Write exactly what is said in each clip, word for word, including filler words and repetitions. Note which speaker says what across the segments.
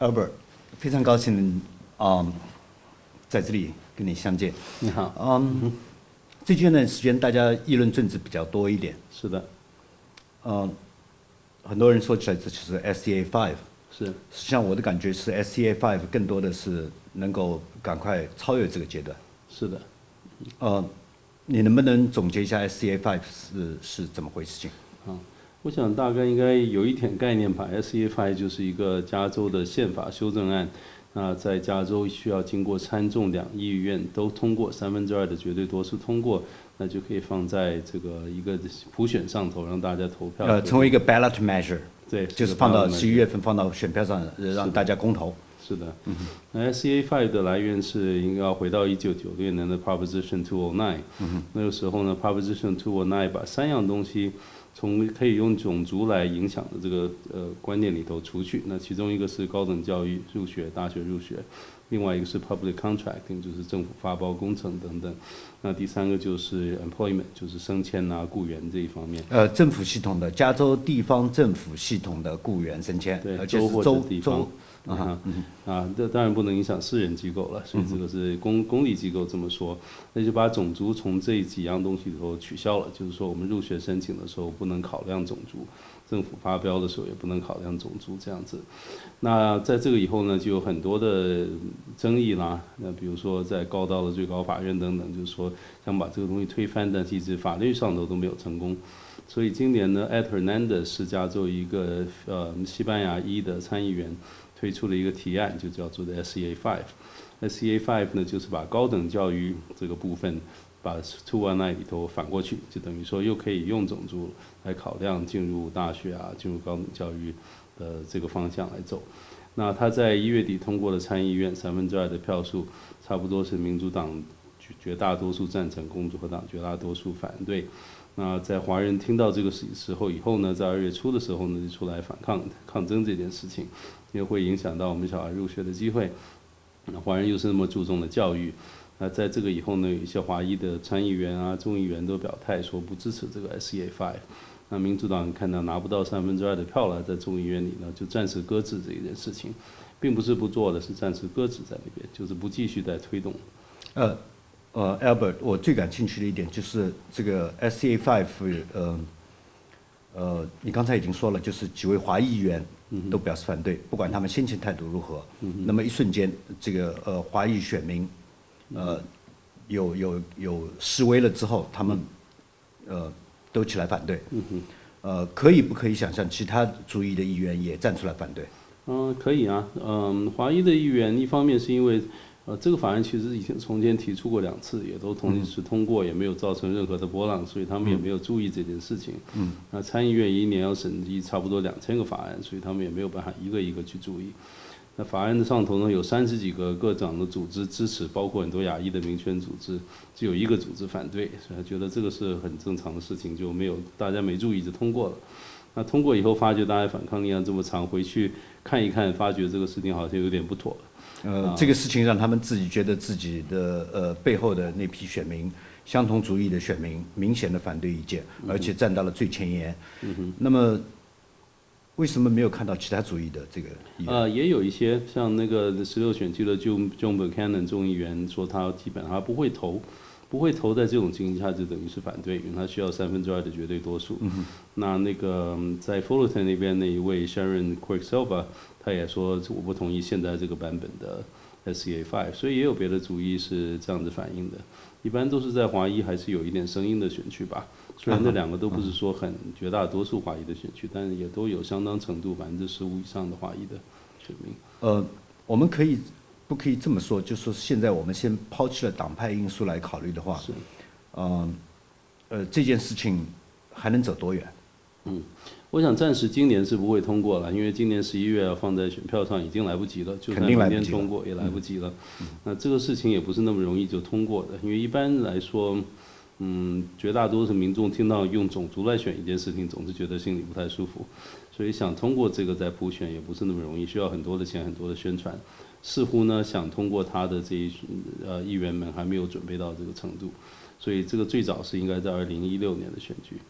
Speaker 1: Albert，非常高兴啊、嗯，在这里跟你相见。
Speaker 2: 你好。
Speaker 1: 嗯，最近一段时间大家议论政治比较多一点。
Speaker 2: 是的。
Speaker 1: 嗯，很多人说起来这就是 S E A five。
Speaker 2: 是。
Speaker 1: 实际上我的感觉是 S E A five 更多的是能够赶快超越这个阶段。
Speaker 2: 是的。
Speaker 1: 呃，你能不能总结一下 S E A five 是是怎么回事情？
Speaker 2: 啊，我想大概应该有一点概念吧。S E A five 就是一个加州的宪法修正案，那在加州需要经过参众两议院都通过三分之二的绝对多数通过，那就可以放在这个一个普选上头，让大家投票。
Speaker 1: 呃，成为一个 ballot measure。
Speaker 2: 对，
Speaker 1: 就是放到十一月份放到选票上，让大家公投。
Speaker 2: 是的。嗯、那 S E A five 的来源是应该要回到一九九六年的 Proposition two oh nine。嗯、那个时候呢 ，Proposition two oh nine 把三样东西从可以用种族来影响的这个呃观念里头除去。那其中一个是高等教育入学，大学入学；另外一个是 Public Contracting， 就是政府发包工程等等。那第三个就是 Employment， 就是升迁啊、雇员这一方面。
Speaker 1: 呃，政府系统的加州地方政府系统的雇员升迁，
Speaker 2: 对，
Speaker 1: 而且是
Speaker 2: 州地方。
Speaker 1: 啊，
Speaker 2: 嗯、啊，这当然不能影响私人机构了，所以这个是公公立机构这么说，那就把种族从这几样东西里头取消了，就是说我们入学申请的时候不能考量种族，政府发标的时候也不能考量种族这样子。那在这个以后呢，就有很多的争议啦，那比如说在高到了最高法院等等，就是说想把这个东西推翻，但其实法律上头都没有成功。所以今年呢 ，Ed Hernandez 是加州一个呃西班牙裔的参议员，推出了一个提案，就叫做的 S E A five。S E A five 呢，就是把高等教育这个部分，把two oh nine里头反过去，就等于说又可以用种族来考量进入大学啊，进入高等教育的这个方向来走。那他在一月底通过了参议院三分之二的票数，差不多是民主党绝大多数赞成，共和党绝大多数反对。那在华人听到这个时候以后呢，在二月初的时候呢，就出来反抗抗争这件事情，因为会影响到我们小孩入学的机会。那华人又是那么注重的教育，那在这个以后呢，有一些华裔的参议员啊、众议员都表态说不支持这个 S E A five。那民主党看到拿不到三分之二的票了，在众议院里呢，就暂时搁置这一件事情，并不是不做的，是暂时搁置在那边，就是不继续再推动。
Speaker 1: 呃。呃 ，Albert， 我最感兴趣的一点就是这个 S E A five， 呃，呃，你刚才已经说了，就是几位华裔议员都表示反对，不管他们先前态度如何，那么一瞬间，这个呃华裔选民，呃，有有有示威了之后，他们呃都起来反对，呃，可以不可以想象其他族裔的议员也站出来反对？
Speaker 2: 嗯，可以啊，嗯，华裔的议员一方面是因为。呃，这个法案其实以前从前提出过两次，也都同时通过，也没有造成任何的波浪，所以他们也没有注意这件事情。嗯。那参议院一年要审议差不多两千个法案，所以他们也没有办法一个一个去注意。那法案的上头呢，有三十几个各党的组织支持，包括很多亚裔的民权组织，只有一个组织反对，所以他觉得这个是很正常的事情，就没有大家没注意就通过了。那通过以后发觉大家反抗力量这么长，回去看一看，发觉这个事情好像有点不妥。
Speaker 1: 呃，这个事情让他们自己觉得自己的呃背后的那批选民，相同主义的选民明显的反对意见，而且站到了最前沿。嗯、那么，为什么没有看到其他主义的这个议员？
Speaker 2: 呃，也有一些像那个十六选区的 John John Buchanan 众议员说他基本上他不会投，不会投在这种情形下就等于是反对，因为他需要三分之二的绝对多数。嗯、那那个在 Fullerton 那边那一位 Sharon Quirk-Silva。他也说我不同意现在这个版本的 S E A five， 所以也有别的主义是这样子反映的。一般都是在华裔还是有一点声音的选区吧，虽然这两个都不是说很绝大多数华裔的选区，但是也都有相当程度百分之十五以上的华裔的选民。
Speaker 1: 呃，我们可以不可以这么说？就是说现在我们先抛弃了党派因素来考虑的话，
Speaker 2: 是，
Speaker 1: 呃，呃，这件事情还能走多远？
Speaker 2: 嗯，我想暂时今年是不会通过了，因为今年十一月要放在选票上已经来不及了，就算明年通过也来不及了。嗯、那这个事情也不是那么容易就通过的，因为一般来说，嗯，绝大多数民众听到用种族来选一件事情，总是觉得心里不太舒服，所以想通过这个再普选也不是那么容易，需要很多的钱、很多的宣传。似乎呢，想通过他的这一群呃议员们还没有准备到这个程度，所以这个最早是应该在二零一六年的选举。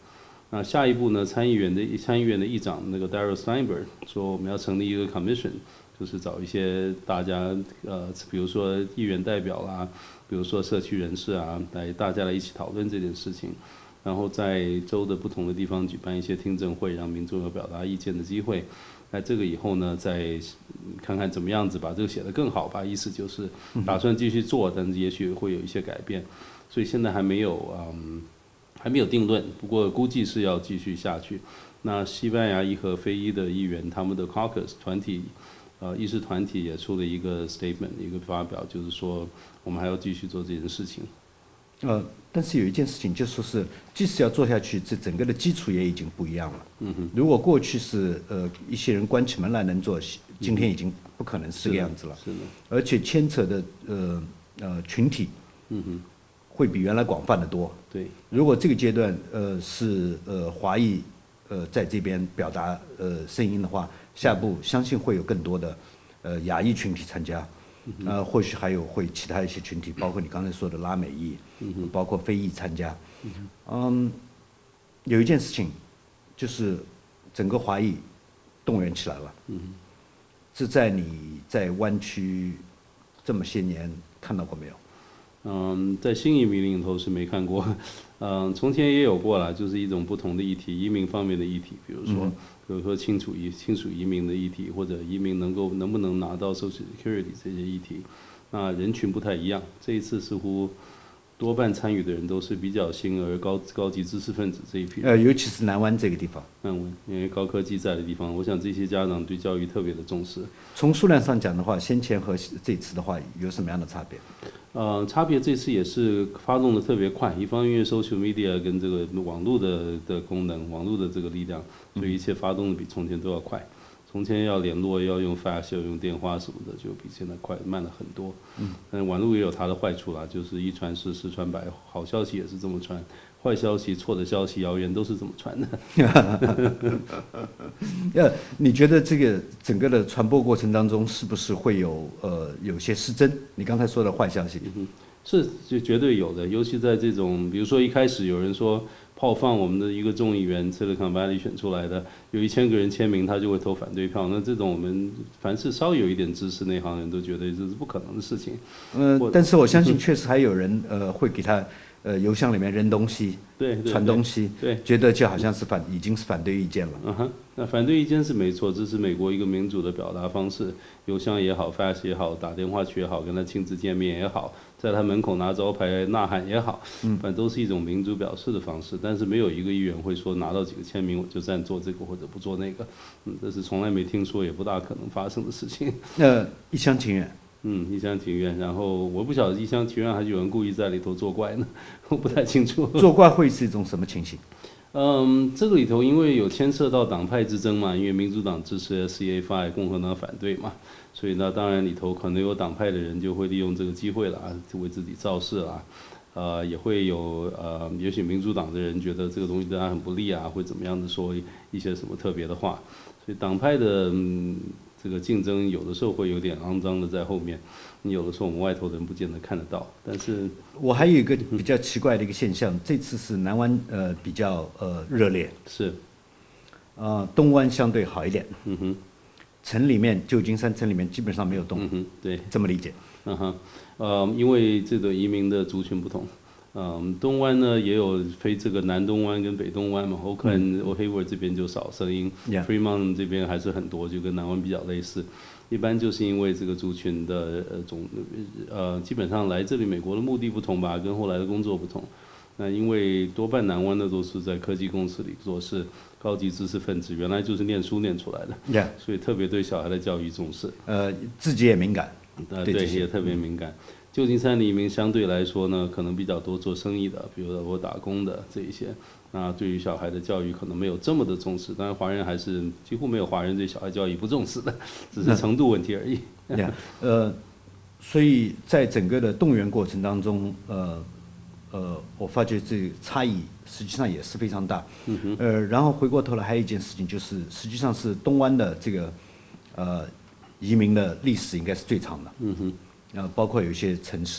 Speaker 2: 那下一步呢，参议员的参议院的议长那个 Darrell Steinberg 说，我们要成立一个 commission， 就是找一些大家呃，比如说议员代表啦，比如说社区人士啊，来大家来一起讨论这件事情。然后在州的不同的地方举办一些听证会，让民众有表达意见的机会。在这个以后呢，再看看怎么样子把这个写得更好吧。意思就是打算继续做，但是也许会有一些改变。所以现在还没有嗯，还没有定论。不过估计是要继续下去。那西班牙裔和非裔的议员，他们的 caucus 团体，呃，议事团体也出了一个 statement， 一个发表，就是说我们还要继续做这件事情。
Speaker 1: 呃，但是有一件事情，就说是，即使要做下去，这整个的基础也已经不一样了。嗯哼。如果过去是呃一些人关起门来能做，今天已经不可能是这个样子了。
Speaker 2: 是的。
Speaker 1: 而且牵扯的呃呃群体，嗯哼，会比原来广泛的多。
Speaker 2: 对。
Speaker 1: 如果这个阶段呃是呃华裔呃在这边表达呃声音的话，下步相信会有更多的呃亚裔群体参加。呃，或许还有会其他一些群体，包括你刚才说的拉美裔，包括非裔参加。嗯，有一件事情，就是整个华裔动员起来了。是在你在湾区这么些年看到过没有？
Speaker 2: 嗯，在新移民里头是没看过，嗯，从前也有过啦，就是一种不同的议题，移民方面的议题，比如说，比如说亲属移亲属移民的议题，或者移民能够能不能拿到 Social Security 这些议题，那人群不太一样。这一次似乎多半参与的人都是比较新而高高级知识分子这一批人。
Speaker 1: 呃，尤其是南湾这个地方。
Speaker 2: 南湾，因为高科技在的地方，我想这些家长对教育特别的重视。
Speaker 1: 从数量上讲的话，先前和这次的话有什么样的差别？
Speaker 2: 呃，差别这次也是发动的特别快，一方面 social media 跟这个网络的的功能，网络的这个力量，所以一切发动的比从前都要快。从前要联络要用 fax 要用电话什么的，就比现在快慢了很多。嗯，但网络也有它的坏处啦，就是一传十，十传百，好消息也是这么传，坏消息、错的消息、谣言都是这么传的。
Speaker 1: 呃，你觉得这个整个的传播过程当中，是不是会有呃有些失真？你刚才说的坏消息，
Speaker 2: 嗯、是就绝对有的，尤其在这种，比如说一开始有人说炮放我们的一个众议员 Silicon Valley 选出来的，有一千个人签名，他就会投反对票。那这种我们凡是稍有一点知识内行人都觉得这是不可能的事情。
Speaker 1: 嗯、呃，但是我相信确实还有人呃会给他。呃，邮箱里面扔东西，
Speaker 2: 对，
Speaker 1: 传东西，
Speaker 2: 对，
Speaker 1: 觉得就好像是反，已经是反对意见了。
Speaker 2: 嗯哼，那反对意见是没错，这是美国一个民主的表达方式，邮箱也好 ，fax 也好，打电话去也好，跟他亲自见面也好，在他门口拿招牌呐喊也好，嗯，反正都是一种民主表示的方式。但是没有一个议员会说拿到几个签名我就赞做这个或者不做那个，嗯，这是从来没听说，也不大可能发生的事情。
Speaker 1: 那一厢情愿。
Speaker 2: 嗯，一厢情愿，然后我不晓得一厢情愿还是有人故意在里头作怪呢，我不太清楚。
Speaker 1: 作怪会是一种什么情形？
Speaker 2: 嗯，这个里头因为有牵涉到党派之争嘛，因为民主党支持 S C A 五，共和党反对嘛，所以那当然里头可能有党派的人就会利用这个机会啦，为自己造势啦，呃，也会有呃，也许民主党的人觉得这个东西对他很不利啊，会怎么样的说一些什么特别的话，所以党派的。嗯这个竞争有的时候会有点肮脏的在后面，你有的时候我们外头人不见得看得到。但是
Speaker 1: 我还有一个比较奇怪的一个现象，这次是南湾呃比较呃热烈，
Speaker 2: 是，
Speaker 1: 呃东湾相对好一点。
Speaker 2: 嗯哼，
Speaker 1: 城里面旧金山城里面基本上没有动。
Speaker 2: 嗯哼，对，
Speaker 1: 这么理解。
Speaker 2: 嗯哼，呃，因为这个移民的族群不同。嗯，东湾呢也有非这个南东湾跟北东湾嘛，我看我黑沃这边就少声音 ，Fremont 这边还是很多，就跟南湾比较类似。一般就是因为这个族群的呃种呃基本上来这里美国的目的不同吧，跟后来的工作不同。那因为多半南湾的都是在科技公司里做事，高级知识分子，原来就是念书念出来的，
Speaker 1: yeah.
Speaker 2: 所以特别对小孩的教育重视。
Speaker 1: 呃，自己也敏感。
Speaker 2: 呃，对，也特别敏感。旧金山的移民相对来说呢，可能比较多做生意的，比如说我打工的这一些。那对于小孩的教育可能没有这么的重视，当然华人还是几乎没有华人对小孩教育不重视的，只是程度问题而已。
Speaker 1: yeah. 呃，所以在整个的动员过程当中，呃呃，我发觉这个差异实际上也是非常大。嗯哼。呃，然后回过头来还有一件事情，就是实际上是东湾的这个呃移民的历史应该是最长的。嗯哼。呃，包括有一些城市，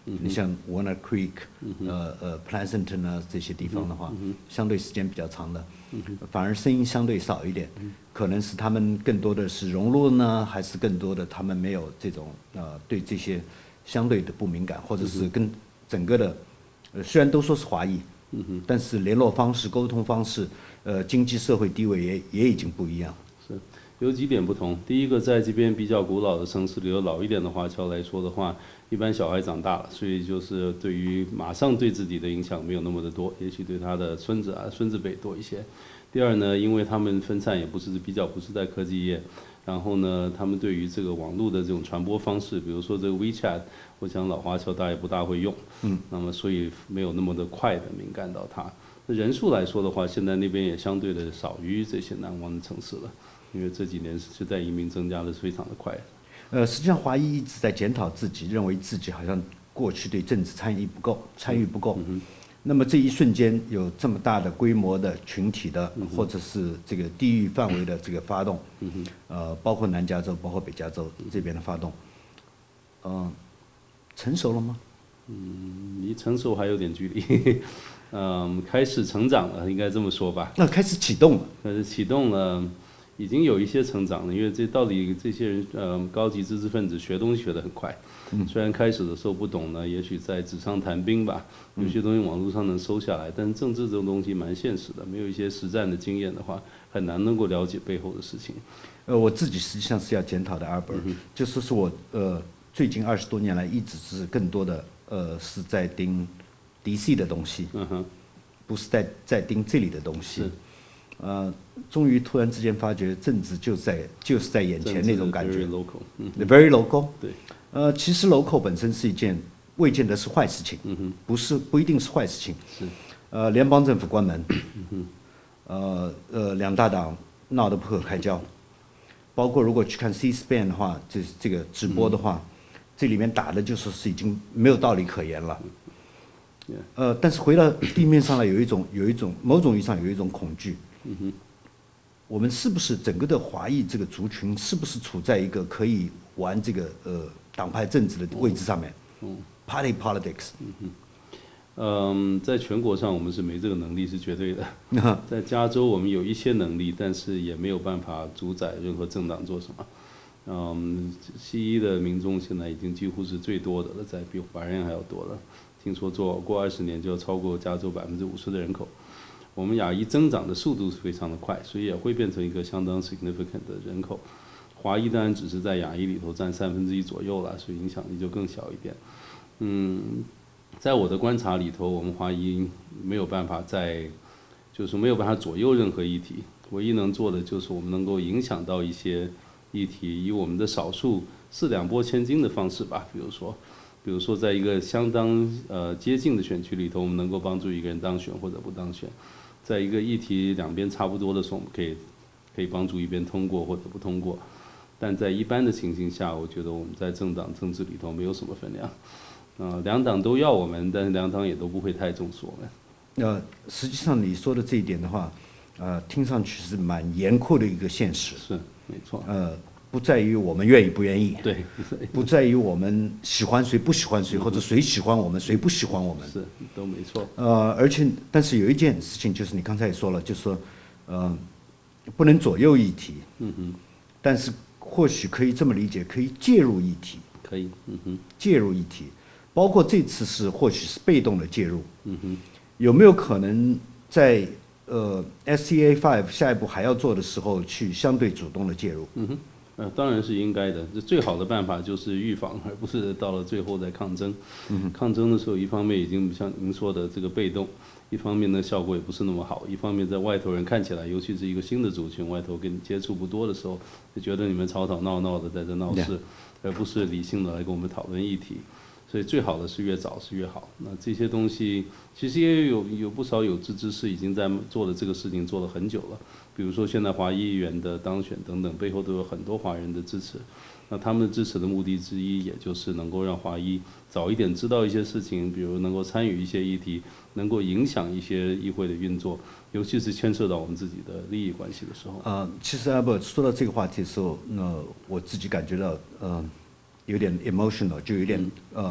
Speaker 1: 你像 Walnut Creek，、嗯、呃呃 Pleasanton 啊这些地方的话，嗯、相对时间比较长的，嗯、反而声音相对少一点，嗯、可能是他们更多的是融入呢，还是更多的他们没有这种呃对这些相对的不敏感，或者是跟整个的，呃虽然都说是华裔，嗯、但是联络方式、沟通方式，呃经济社会地位也也已经不一样。
Speaker 2: 是。有几点不同。第一个，在这边比较古老的城市里，有老一点的华侨来说的话，一般小孩长大了，所以就是对于马上对自己的影响没有那么的多，也许对他的孙子啊、孙子辈多一些。第二呢，因为他们分散也不是比较不是在科技业，然后呢，他们对于这个网络的这种传播方式，比如说这个 WeChat， 我想老华侨大家也不大会用，嗯，那么所以没有那么的快的敏感到它。人数来说的话，现在那边也相对的少于这些南湾的城市了。因为这几年时代移民增加的非常的快。
Speaker 1: 呃，实际上华裔一直在检讨自己，认为自己好像过去对政治参与不够，参与不够。嗯、那么这一瞬间有这么大的规模的群体的，嗯、或者是这个地域范围的这个发动，嗯、呃，包括南加州，包括北加州这边的发动，嗯、呃，成熟了吗？
Speaker 2: 嗯，离成熟还有点距离。嗯，开始成长了，应该这么说吧。
Speaker 1: 那开始启动了。
Speaker 2: 开始启动了。已经有一些成长了，因为这道理这些人，呃，高级知识分子学东西学得很快。嗯、虽然开始的时候不懂呢，也许在纸上谈兵吧，有些东西网络上能搜下来，但是政治这种东西蛮现实的，没有一些实战的经验的话，很难能够了解背后的事情。
Speaker 1: 呃，我自己实际上是要检讨的 Albert，、嗯、就是是我呃最近二十多年来一直是更多的呃是在盯 D C 的东西，嗯哼，不是在在盯这里的东西。呃，终于突然之间发觉政治就在就是在眼前那种感觉
Speaker 2: ，very local， 嗯
Speaker 1: ，very local。
Speaker 2: 对，
Speaker 1: 呃，其实 local 本身是一件未见得是坏事情，嗯哼，不是不一定是坏事情。
Speaker 2: 是，
Speaker 1: 呃，联邦政府关门，嗯哼，呃呃，两大党闹得不可开交，包括如果去看 C-SPAN 的话，这这个直播的话，嗯、这里面打的就是是已经没有道理可言了。嗯、呃，但是回到地面上来，有一种有一种某种意义上有一种恐惧。嗯哼，我们是不是整个的华裔这个族群，是不是处在一个可以玩这个呃党派政治的位置上面？嗯 ，Party politics。
Speaker 2: 嗯哼，嗯，在全国上我们是没这个能力是绝对的。在加州我们有一些能力，但是也没有办法主宰任何政党做什么。嗯，西医的民众现在已经几乎是最多的了，在比白人还要多了。听说做过二十年就要超过加州百分之五十的人口。我们亚裔增长的速度是非常的快，所以也会变成一个相当 significant 的人口。华裔当然只是在亚裔里头占三分之一左右了，所以影响力就更小一点。嗯，在我的观察里头，我们华裔没有办法在，就是没有办法左右任何议题。唯一能做的就是我们能够影响到一些议题，以我们的少数四两拨千斤的方式吧，比如说。比如说，在一个相当呃接近的选区里头，我们能够帮助一个人当选或者不当选；在一个议题两边差不多的时候，我们可以可以帮助一边通过或者不通过。但在一般的情形下，我觉得我们在政党政治里头没有什么分量。呃，两党都要我们，但是两党也都不会太重视我们。
Speaker 1: 呃，实际上你说的这一点的话，呃，听上去是蛮严酷的一个现实。
Speaker 2: 是，没错。
Speaker 1: 呃。不在于我们愿意不愿意，
Speaker 2: 对，
Speaker 1: 不在于我们喜欢谁不喜欢谁，或者谁喜欢我们谁不喜欢我们，
Speaker 2: 是都没错。
Speaker 1: 呃，而且但是有一件事情就是你刚才也说了，就是说，呃，不能左右议题，嗯哼，但是或许可以这么理解，可以介入议题，
Speaker 2: 可以，嗯哼，
Speaker 1: 介入议题，包括这次是或许是被动的介入，
Speaker 2: 嗯哼，
Speaker 1: 有没有可能在呃 S C A 五 下一步还要做的时候去相对主动的介入？
Speaker 2: 嗯哼。呃，当然是应该的。这最好的办法就是预防，而不是到了最后再抗争。嗯、抗争的时候，一方面已经像您说的这个被动，一方面呢效果也不是那么好。一方面在外头人看起来，尤其是一个新的族群，外头跟你接触不多的时候，就觉得你们吵吵闹闹的在这闹事， yeah. 而不是理性的来跟我们讨论议题。所以最好的是越早是越好。那这些东西其实也有有不少有志之士已经在做了这个事情，做了很久了。比如说现在华裔议员的当选等等，背后都有很多华人的支持。那他们的支持的目的之一，也就是能够让华裔早一点知道一些事情，比如能够参与一些议题，能够影响一些议会的运作，尤其是牵涉到我们自己的利益关系的时候。
Speaker 1: 呃，其实 Albert 说到这个话题的时候，那我自己感觉到呃有点 emotional， 就有点、嗯、呃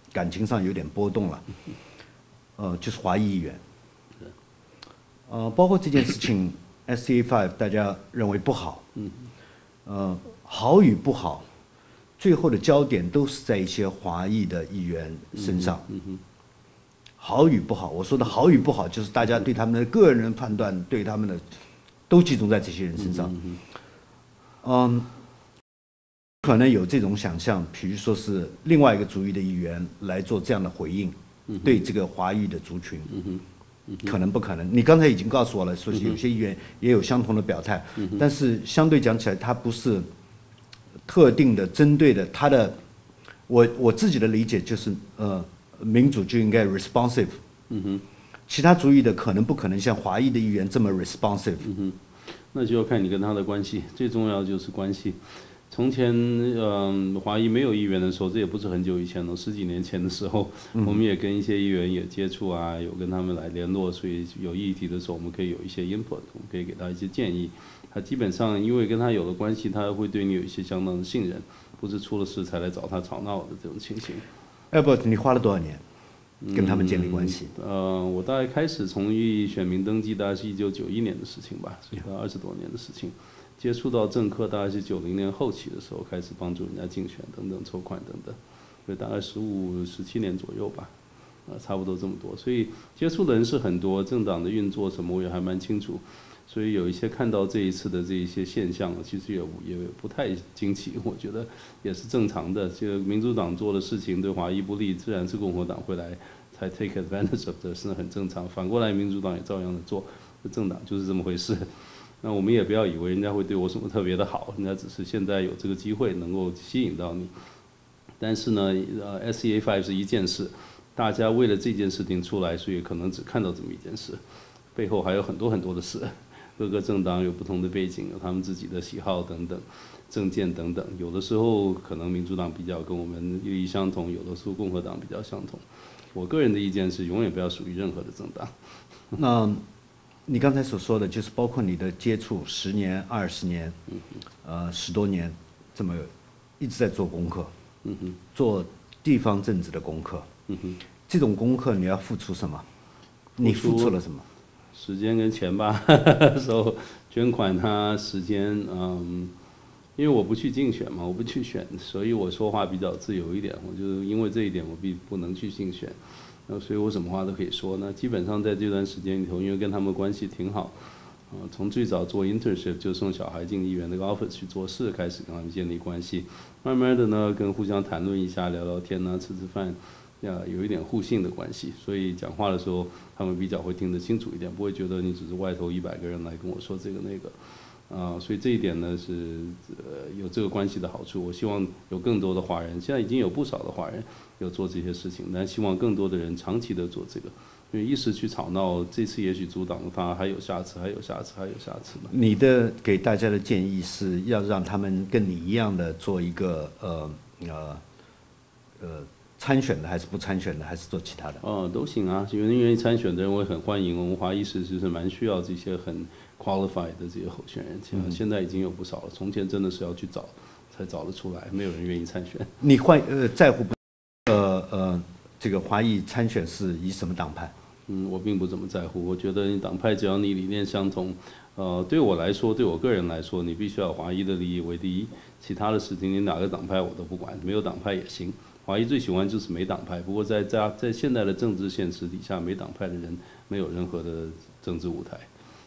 Speaker 1: 感情上有点波动了，呃，就是华裔议员，呃，包括这件事情 ，S C A 五 大家认为不好，呃，好与不好，最后的焦点都是在一些华裔的议员身上。好与不好，我说的好与不好，就是大家对他们的个人判断，对他们的都集中在这些人身上。嗯，可能有这种想象，比如说是另外一个族裔的议员来做这样的回应，对这个华裔的族群，可能不可能？你刚才已经告诉我了，说是有些议员也有相同的表态，但是相对讲起来，它不是特定的、针对的。他的，我我自己的理解就是，呃，民主就应该 responsive，其他族裔的可能不可能像华裔的议员这么 responsive。
Speaker 2: 那就要看你跟他的关系，最重要就是关系。从前，嗯、呃，华裔没有议员的时候，这也不是很久以前了，十几年前的时候，我们也跟一些议员也接触啊，有跟他们来联络，所以有议题的时候，我们可以有一些 input，我们可以给他一些建议。他基本上因为跟他有了关系，他会对你有一些相当的信任，不是出了事才来找他吵闹的这种情形。
Speaker 1: Albert，你花了多少年跟他们建立关系？
Speaker 2: 嗯、呃，我大概开始从议选民登记，大概是一九九一年的事情吧，所以大概二十多年的事情。接触到政客大概是九零年后期的时候，开始帮助人家竞选等等筹款等等，所以大概十五、十七年左右吧，啊，差不多这么多。所以接触的人是很多，政党的运作什么我也还蛮清楚。所以有一些看到这一次的这一些现象，其实也也不太惊奇，我觉得也是正常的。这个民主党做的事情对华裔不利，自然是共和党会来才 take advantage of 的，是很正常。反过来，民主党也照样的做，政党就是这么回事。那我们也不要以为人家会对我什么特别的好，人家只是现在有这个机会能够吸引到你。但是呢，呃 ，S C A 五 是一件事，大家为了这件事情出来，所以可能只看到这么一件事，背后还有很多很多的事。各个政党有不同的背景，有他们自己的喜好等等，政见等等。有的时候可能民主党比较跟我们利益相同，有的时候共和党比较相同。我个人的意见是，永远不要属于任何的政党。
Speaker 1: 那你刚才所说的就是包括你的接触，十年、二十年，呃，十多年，这么一直在做功课，做地方政治的功课。这种功课你要付出什么？你付出了什么？
Speaker 2: 时间跟钱吧，时候捐款他时间，嗯，因为我不去竞选嘛，我不去选，所以我说话比较自由一点。我就因为这一点，我必不能去竞选。那所以我什么话都可以说。那基本上在这段时间里头，因为跟他们关系挺好，啊、呃，从最早做 internship 就送小孩进议员那个 office 去做事开始，跟他们建立关系，慢慢的呢，跟互相谈论一下，聊聊天呐、啊，吃吃饭，呀，有一点互信的关系。所以讲话的时候，他们比较会听得清楚一点，不会觉得你只是外头一百个人来跟我说这个那个。啊、呃，所以这一点呢是呃有这个关系的好处。我希望有更多的华人，现在已经有不少的华人有做这些事情，但希望更多的人长期的做这个。因为一时去吵闹，这次也许阻挡了他，还有下次，还有下次，还有下次嘛。
Speaker 1: 你的给大家的建议是要让他们跟你一样的做一个呃呃呃参选的，还是不参选的，还是做其他的？
Speaker 2: 哦，都行啊，有人愿意参选的人我也很欢迎。我们华裔是其实蛮需要这些很 qualified 的这些候选人，现现在已经有不少了。从前真的是要去找才找得出来，没有人愿意参选。
Speaker 1: 你换呃在乎不呃呃这个华裔参选是以什么党派？
Speaker 2: 嗯，我并不怎么在乎。我觉得你党派只要你理念相同，呃，对我来说，对我个人来说，你必须要华裔的利益为第一，其他的事情你哪个党派我都不管，没有党派也行。华裔最喜欢就是没党派，不过在在在现在的政治现实底下，没党派的人没有任何的政治舞台。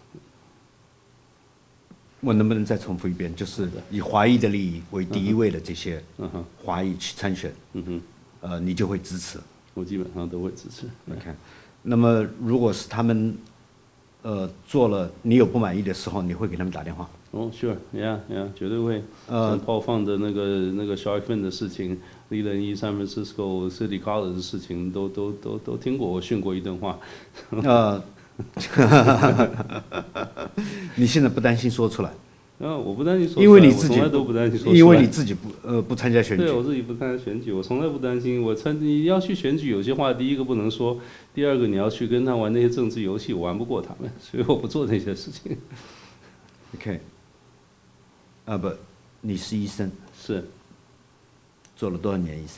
Speaker 1: 我能不能再重复一遍？就是以华裔的利益为第一位的这些华裔去参选，嗯哼，呃，你就会支持。
Speaker 2: 我基本上都会支持。
Speaker 1: 你看，那么如果是他们，呃，做了你有不满意的时候，你会给他们打电话？
Speaker 2: 哦、oh, ，Sure，Yeah，Yeah， 绝对会。呃，炮放的那个那个 Shark Fin 的事情，利人一 San Francisco City College 的事情，都都都都听过，我训过一顿话。
Speaker 1: 呃，你现在不担心说出来？
Speaker 2: 啊，我不担心说出来，
Speaker 1: 因为你自己
Speaker 2: 从来都不担心说出来，
Speaker 1: 因为你自己不呃不参加选举。
Speaker 2: 对，我自己不参加选举，我从来不担心。我参你要去选举，有些话第一个不能说，第二个你要去跟他玩那些政治游戏，我玩不过他们，所以我不做那些事情。
Speaker 1: OK， 啊不，你是医生，
Speaker 2: 是，
Speaker 1: 做了多少年医生？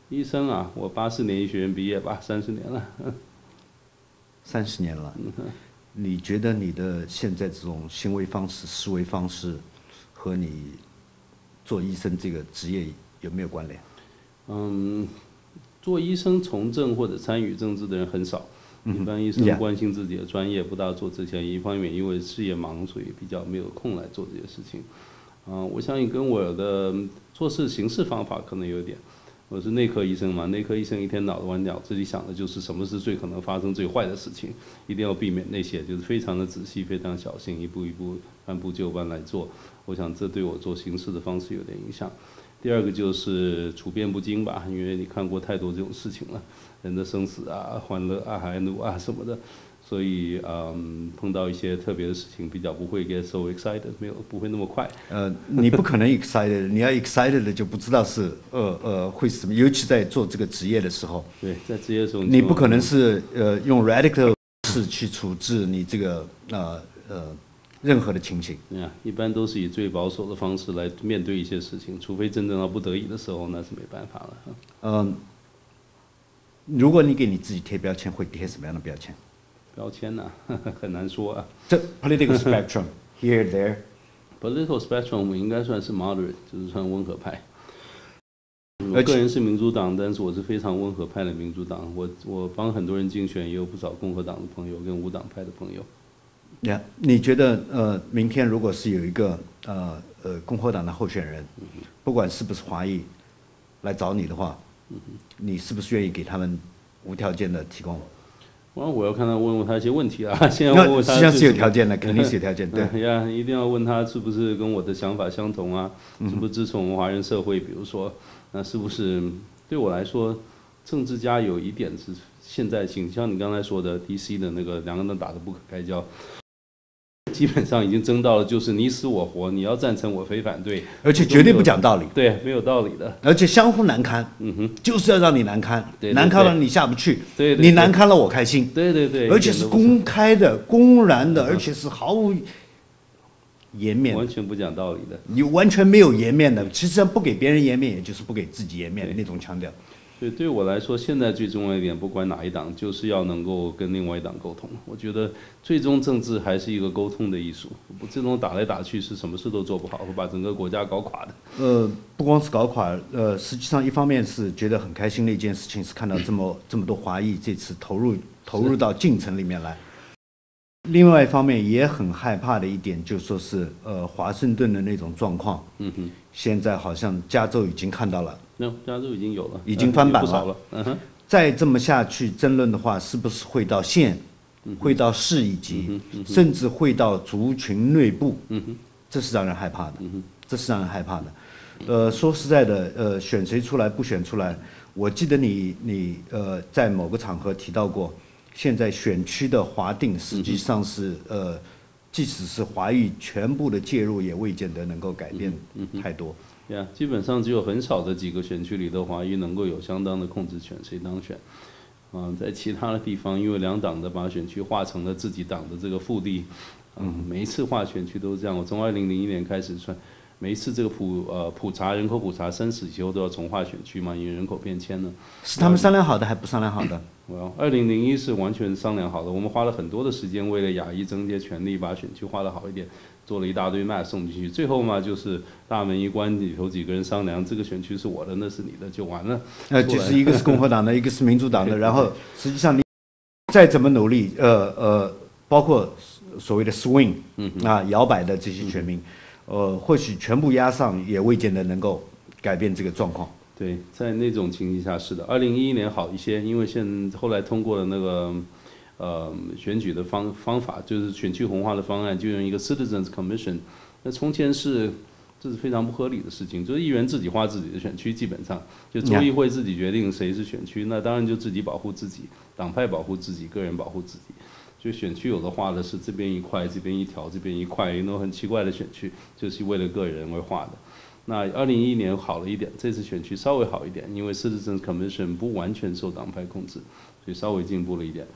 Speaker 2: 医生啊，我八四年医学院毕业吧，三十年了。
Speaker 1: 三十年了。你觉得你的现在这种行为方式、思维方式，和你做医生这个职业有没有关联？
Speaker 2: 嗯，做医生从政或者参与政治的人很少。一般医生关心自己的专业，不大做这些。一方面因为事业忙，所以比较没有空来做这些事情。啊、呃，我相信跟我的做事行事方法可能有点。我是内科医生嘛，内科医生一天脑子往脑子里想的就是什么是最可能发生最坏的事情，一定要避免那些，就是非常的仔细，非常小心，一步一步按部就班来做。我想这对我做行事的方式有点影响。第二个就是处变不惊吧，因为你看过太多这种事情了，人的生死啊、欢乐啊、哀怒啊什么的，所以嗯，碰到一些特别的事情，比较不会 get so excited， 没有不会那么快。
Speaker 1: 呃，你不可能 excited， 你要 excited 的就不知道是呃呃会什么，尤其在做这个职业的时候。
Speaker 2: 对，在职业的时候你，
Speaker 1: 你不可能是呃用 radical 式去处置你这个呃呃。任何的情形，
Speaker 2: 对啊，一般都是以最保守的方式来面对一些事情，除非真正到不得已的时候，那是没办法了。
Speaker 1: 嗯，如果你给你自己贴标签，会贴什么样的标签？
Speaker 2: 标签呢、啊，很难说啊。
Speaker 1: 这 political spectrum here there。
Speaker 2: political spectrum 我们应该算是 moderate， 就是算温和派。我个人是民主党，但是我是非常温和派的民主党。我我帮很多人竞选，也有不少共和党的朋友跟无党派的朋友。
Speaker 1: 呀、yeah, 你觉得呃，明天如果是有一个呃呃共和党的候选人，不管是不是华裔，来找你的话，你是不是愿意给他们无条件的提供？
Speaker 2: 我我要看他问问他一些问题啊，先要问问他。
Speaker 1: 实际上是有条件的，肯定是有条件。对
Speaker 2: 呀，一定要问他是不是跟我的想法相同啊，是不是支持我们华人社会？比如说，那是不是对我来说，政治家有一点是现在性，像你刚才说的 D C 的那个两个人打得不可开交。基本上已经争到了，就是你死我活，你要赞成我非反对，
Speaker 1: 而且绝对不讲道理，
Speaker 2: 对，没有道理的，
Speaker 1: 而且相互难堪，嗯哼，就是要让你难堪，
Speaker 2: 对对对
Speaker 1: 难堪了你下不去，
Speaker 2: 对， 对， 对，
Speaker 1: 你难堪了我开心，
Speaker 2: 对对对，
Speaker 1: 而且是公开的、公然的，而且是毫无颜面，
Speaker 2: 完全不讲道理的，
Speaker 1: 你完全没有颜面的，其实不给别人颜面，也就是不给自己颜面的那种腔调。
Speaker 2: 对，对我来说，现在最重要一点，不管哪一党，就是要能够跟另外一党沟通。我觉得最终政治还是一个沟通的艺术，这种打来打去是什么事都做不好，会把整个国家搞垮的。
Speaker 1: 呃，不光是搞垮，呃，实际上一方面是觉得很开心的一件事情，是看到这么这么多华裔这次投入投入到进程里面来。另外一方面也很害怕的一点，就说是呃华盛顿的那种状况，嗯哼，现在好像加州已经看到了。
Speaker 2: 那、no, 加州已经有了，
Speaker 1: 已经翻版了。
Speaker 2: 了嗯哼，
Speaker 1: 再这么下去争论的话，是不是会到县，嗯、会到市一级，嗯嗯、甚至会到族群内部？嗯、这是让人害怕的。嗯、这是让人害怕的。呃，说实在的，呃，选谁出来不选出来，我记得你你呃在某个场合提到过，现在选区的划定实际上是、嗯、呃，即使是华裔全部的介入，也未见得能够改变太多。
Speaker 2: 呀、yeah, 基本上只有很少的几个选区里的华裔能够有相当的控制权，谁当选。啊，在其他的地方，因为两党的把选区划成了自己党的这个腹地，嗯，每一次划选区都是这样。我从二零零一年开始算，每一次这个普呃普查人口普查生死以后都要重划选区嘛，因为人口变迁了。
Speaker 1: 是他们商量好的还不商量好的？
Speaker 2: 我二零零一是完全商量好的，我们花了很多的时间，为了亚裔增添权利，把选区划得好一点。做了一大堆 map 送进去，最后嘛就是大门一关，里头几个人商量，这个选区是我的，那是你的，就完了。
Speaker 1: 呃，就是一个是共和党的，一个是民主党的，然后实际上你再怎么努力，呃呃，包括所谓的 swing 啊摇摆的这些选民，呃，或许全部压上，也未见得能够改变这个状况。
Speaker 2: 对，在那种情形下是的。二零一一年好一些，因为现后来通过了那个。呃，选举的方方法就是选区红化的方案，就用一个 Citizens Commission。那从前是这是非常不合理的事情，就是议员自己划自己的选区，基本上就州议会自己决定谁是选区，那当然就自己保护自己，党派保护自己，个人保护自己。就选区有的划的是这边一块，这边一条，这边一块，那种很奇怪的选区，就是为了个人而划的。那二零一一年好了一点，这次选区稍微好一点，因为 Citizens Commission 不完全受党派控制，所以稍微进步了一点。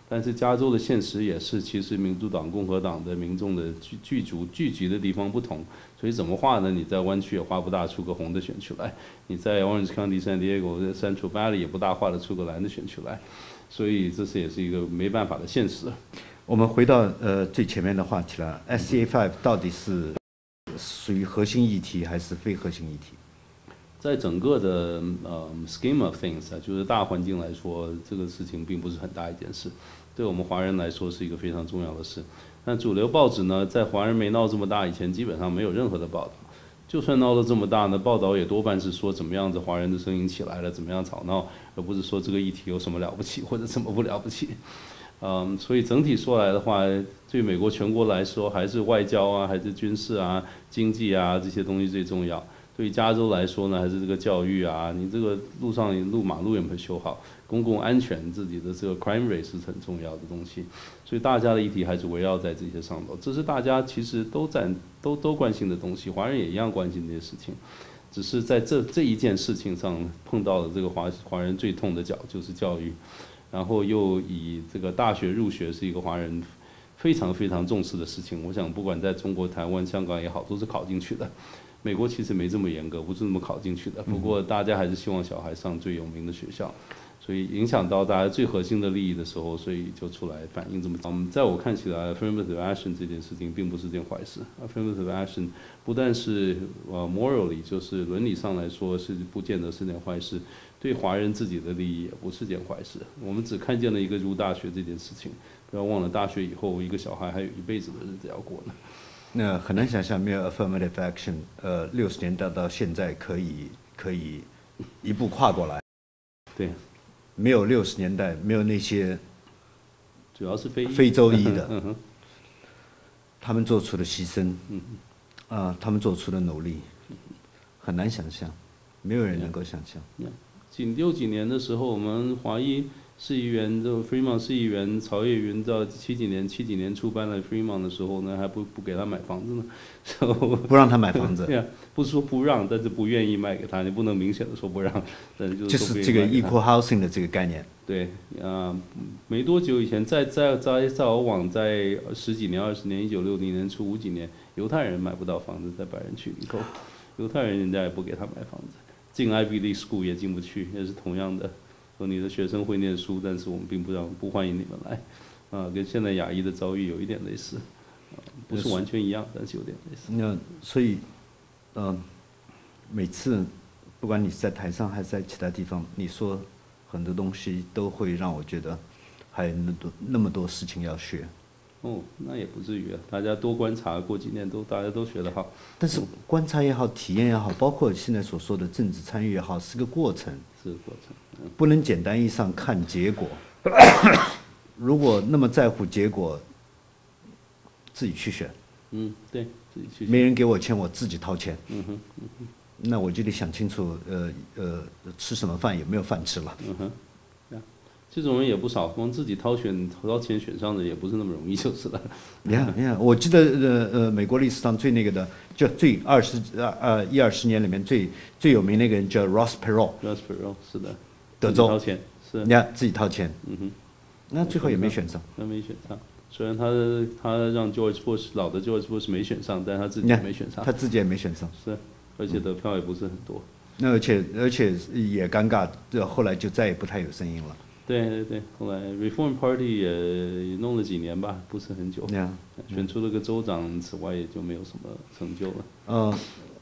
Speaker 2: 但是加州的现实也是，其实民主党、共和党的民众的聚聚族聚集的地方不同，所以怎么画呢？你在湾区也画不大出个红的选区来，你在 Orange County、San Diego、Central Valley 也不大画得出个蓝的选区来，所以这是也是一个没办法的现实。
Speaker 1: 我们回到呃最前面的话题了 ，S C A 五 到底是属于核心议题还是非核心议题？在整个的呃 scheme of things 啊，就是大环境来说，这个事情并不是很大一件事，对我们华人来说是一个非常重要的事。但主流报纸呢，在华人没闹这么大以前，基本上没有任何的报道。就算闹得这么大呢，报道也多半是说怎么样子华人的声音起来了，怎么样吵闹，而不是说这个议题有什么了不起或者什么不了不起。嗯，所以整体说来的话，对美国全国来说，还是外交啊，还是军事啊、经济啊这些东西最重要。对于加州来说呢，还是这个教育啊，你这个路上路马路有没有修好，公共安全自己的这个 crime rate 是很重要的东西，所以大家的议题还是围绕在这些上头，这是大家其实都在都都关心的东西，华人也一样关心这些事情，只是在这这一件事情上碰到的这个华华人最痛的角就是教育，然后又以这个大学入学是一个华人非常非常重视的事情，我想不管在中国、台湾、香港也好，都是考进去的。美国其实没这么严格，不是那么考进去的。不过大家还是希望小孩上最有名的学校，所以影响到大家最核心的利益的时候，所以就出来反应这么。嗯，在我看起来 ，affirmative action 这件事情并不是件坏事。affirmative action 不但是呃 morally 就是伦理上来说是不见得是件坏事，对华人自己的利益也不是件坏事。我们只看见了一个入大学这件事情，不要忘了大学以后一个小孩还有一辈子的日子要过呢。那很难想象没有 affirmative action， 呃，六十年代到现在可以可以一步跨过来。对，没有六十年代，没有那些主要是非非洲裔的，嗯、他们做出的牺牲，嗯、啊，他们做出的努力，很难想象，没有人能够想象。几六几年的时候，我们华裔市议员，这个 Fremont 市议员曹叶云到七几年七几年出搬来 Fremont 的时候呢，还不不给他买房子呢，不让他买房子。对呀，不是说不让，但是不愿意卖给他，你不能明显的说不让，但是就是就是这个 equal housing 的这个概念。对，啊、呃，没多久以前，在在在在我往在十几年、二十年，一九六零年初五几年，犹太人买不到房子，在白人区里头，犹太人人家也不给他买房子，进 Ivy League School 也进不去，也是同样的。说你的学生会念书，但是我们并不让不欢迎你们来，啊，跟现在亚裔的遭遇有一点类似，啊，不是完全一样，但是有点类似。那所以，嗯、呃，每次不管你是在台上还是在其他地方，你说很多东西都会让我觉得还有那么多那么多事情要学。哦，那也不至于啊，大家多观察，过几年都大家都学得好。但是观察也好，体验也好，包括现在所说的政治参与也好，是个过程。是个过程，嗯、不能简单意义上看结果。如果那么在乎结果，自己去选。嗯，对，自己去选。没人给我钱，我自己掏钱。嗯哼，嗯哼。那我就得想清楚，呃呃，吃什么饭，有没有饭吃了。嗯哼。这种人也不少，光自己掏选掏钱选上的也不是那么容易，就是了。你看，你看，我记得呃呃，美国历史上最那个的，就最二十呃呃一二十年里面最最有名那个人叫 Ross Perot。Ross Perot 是的，德州。掏钱是。你看自己掏钱。嗯哼。那最后也没选上。那没选上，虽然他他让 George Bush 老的 George Bush 没选上，但他自己也没选上。他自己也没选上。是，而且得票也不是很多。那而且而且也尴尬，这后来就再也不太有声音了。对对对，后来 Reform Party 也弄了几年吧，不是很久， yeah, 选出了个州长，此外也就没有什么成就了。呃，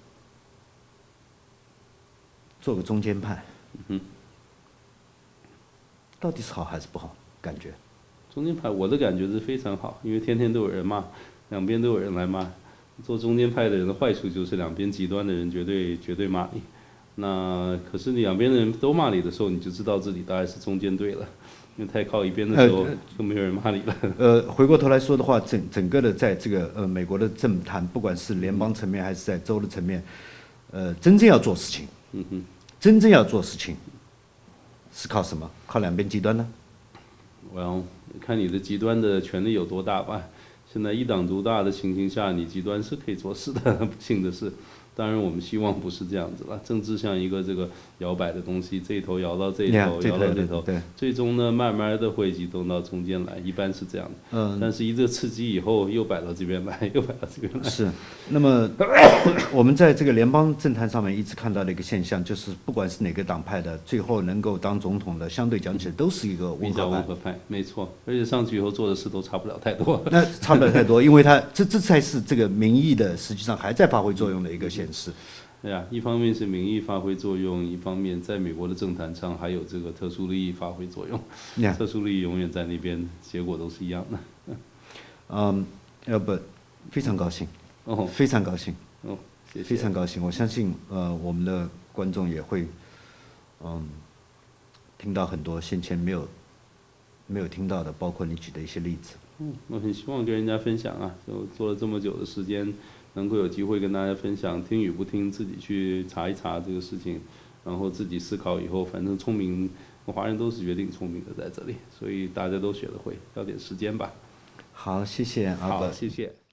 Speaker 1: 做个中间派，嗯，到底是好还是不好？感觉？中间派，我的感觉是非常好，因为天天都有人骂，两边都有人来骂。做中间派的人的坏处就是两边极端的人绝对绝对骂你。那可是你两边的人都骂你的时候，你就知道自己大概是中间对了，因为太靠一边的时候就没有人骂你了。呃，回过头来说的话，整整个的在这个呃美国的政坛，不管是联邦层面还是在州的层面，呃，真正要做事情，嗯哼，真正要做事情，是靠什么？靠两边极端呢？well, 看你的极端的权力有多大吧。现在一党独大的情形下，你极端是可以做事的，不幸的是。
Speaker 2: 当然，我们希望不是这样子了。政治像一个这个摇摆的东西，这一头摇到这一头，
Speaker 1: Yeah,
Speaker 2: 摇到这头，
Speaker 1: 对，
Speaker 2: 最终呢，慢慢的会集中到中间来，一般是这样的。
Speaker 1: 嗯，
Speaker 2: 但是一个刺激以后，又摆到这边来，又摆到这边来。
Speaker 1: 是。那么，我们在这个联邦政坛上面一直看到的一个现象，就是不管是哪个党派的，最后能够当总统的，相对讲起来都是一个
Speaker 2: 比较温和派，没错。而且上去以后做的事都差不了太多。
Speaker 1: 那差不了太多，因为他这这才是这个民意的实际上还在发挥作用的一个显示。
Speaker 2: 对呀，一方面是民意发挥作用，一方面在美国的政坛上还有这个特殊利益发挥作用。
Speaker 1: Yeah.
Speaker 2: 特殊利益永远在那边，结果都是一样的。
Speaker 1: 嗯 ，Albert， 非常高兴，
Speaker 2: 哦，
Speaker 1: 非常高兴，
Speaker 2: 哦，谢谢，
Speaker 1: 非常高兴。我相信，呃，我们的观众也会，嗯，听到很多先前没有没有听到的，包括你举的一些例子。
Speaker 2: 嗯，我很希望跟人家分享啊，就做了这么久的时间。能够有机会跟大家分享，听与不听，自己去查一查这个事情，然后自己思考以后，反正聪明，华人都是决定聪明的在这里，所以大家都学得会，要点时间吧。
Speaker 1: 好，谢谢阿伯。
Speaker 2: 好，谢谢。